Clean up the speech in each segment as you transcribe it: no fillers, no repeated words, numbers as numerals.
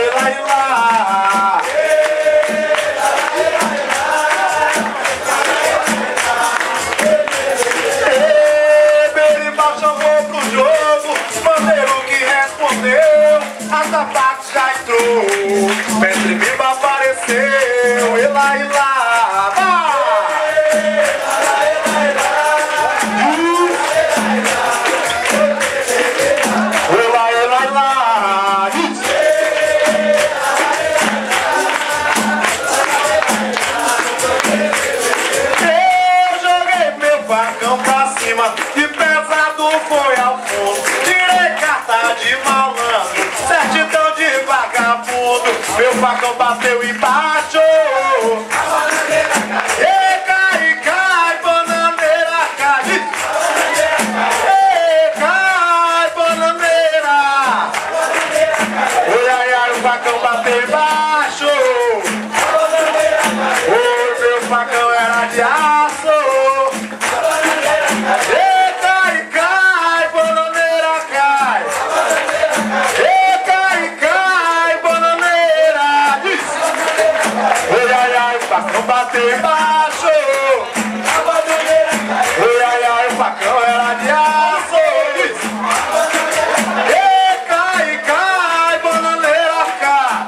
Mestre Biba apareceu, ela e lá, eu joguei meu facão pra cima e pesado foi ao fundo. Tirei carta de malandro, certidão de vagabundo. Meu facão bateu embaixo. E cai, bananeira, cai. E cai, bananeira. Oi, ai, ai, o facão bateu embaixo. O meu facão era de aço. E cai, bananeira, cai. E cai, bananeira. Oi, ai, ai, o facão bateu embaixo. Oi, ai, ai, o facão era de aço. E cai, bananeira, cai.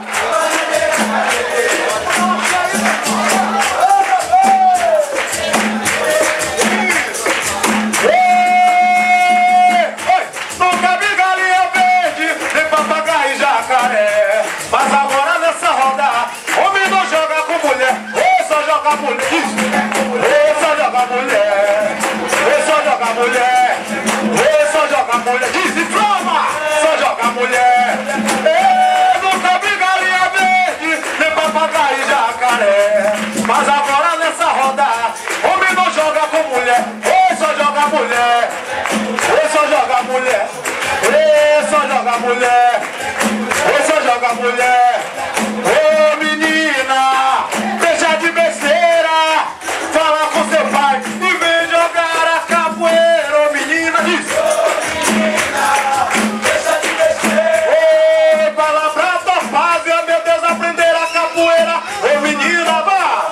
Nunca vi galinha verde, nem papagaio e jacaré. Mas agora nessa roda, homem não joga com mulher, ou só joga mulher. Ou só joga mulher, ou só joga mulher, ou só joga mulher. Diz e toma, só joga mulher. Nunca vi galinha verde, nem papagaio e jacaré. Mas agora nessa roda, homem não joga com mulher, ou só joga mulher. Ou só joga mulher, ou só joga mulher, ou só joga mulher. Ô menina, deixa de besteira, fala com seu pai e vem jogar a capoeira. Ô menina, diz. Ô menina, deixa de besteira. Ô, fala pra tua fase, meu Deus, aprender a capoeira. Ô menina, vá.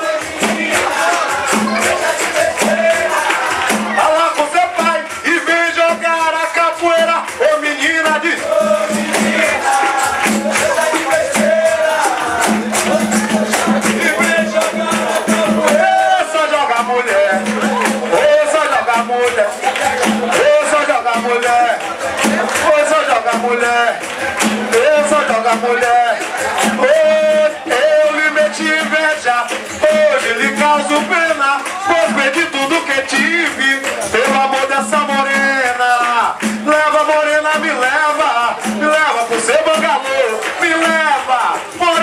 Deixa de besteira, fala com seu pai e vem jogar a capoeira. Ô menina, diz. Ô menina, deixa de besteira, e vem jogar a capoeira. Só joga mulher, só joga mulher, só joga mulher, só joga mulher, só joga mulher. Eu lhe meti inveja, hoje lhe causo pena, pois perdi tudo que tive pelo amor dessa morena. Leva, morena, me leva pro seu bangalô. Me leva,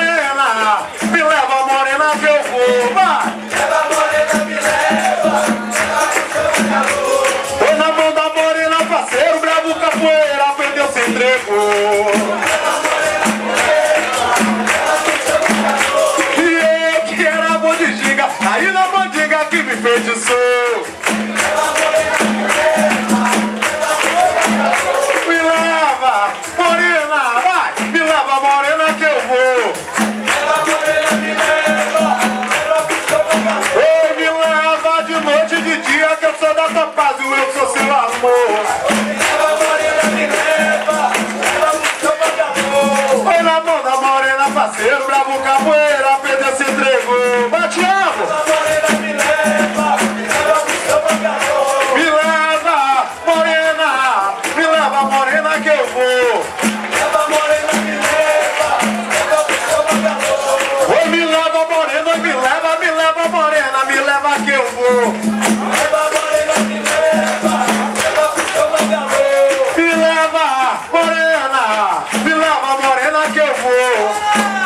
morena, que eu vou. Vai. Leva, morena, me leva pro seu bangalô. Foi na mão da morena, parceiro, bravo capoeira, perdeu, se entregou. Leva, morena, me leva pro seu bangalô. E eu que era bom de giga, aí na bandiga que me feitiçou. Leva, morena, me leva pro bangalô. Me leva, morena, vai. Me leva, morena, que eu vou. Leva, morena, me leva pro seu bangalô. Oi, me leva de noite e de dia, que eu sou da tua paz e eu sou seu amor. Leva, morena, me leva pro seu bangalô. Foi na mão da morena, parceiro, bravo capoeira, perdeu, se entregou. Vai, Thiago. Leva, morena, me leva pro seu bangalô. Me leva, morena, que eu vou. Leva, morena, me leva pro seu bangalô. Oi, me leva, morena, me leva, morena, me leva que eu vou. Leva, morena, me leva pro seu bangalô. Me leva, morena, que eu vou.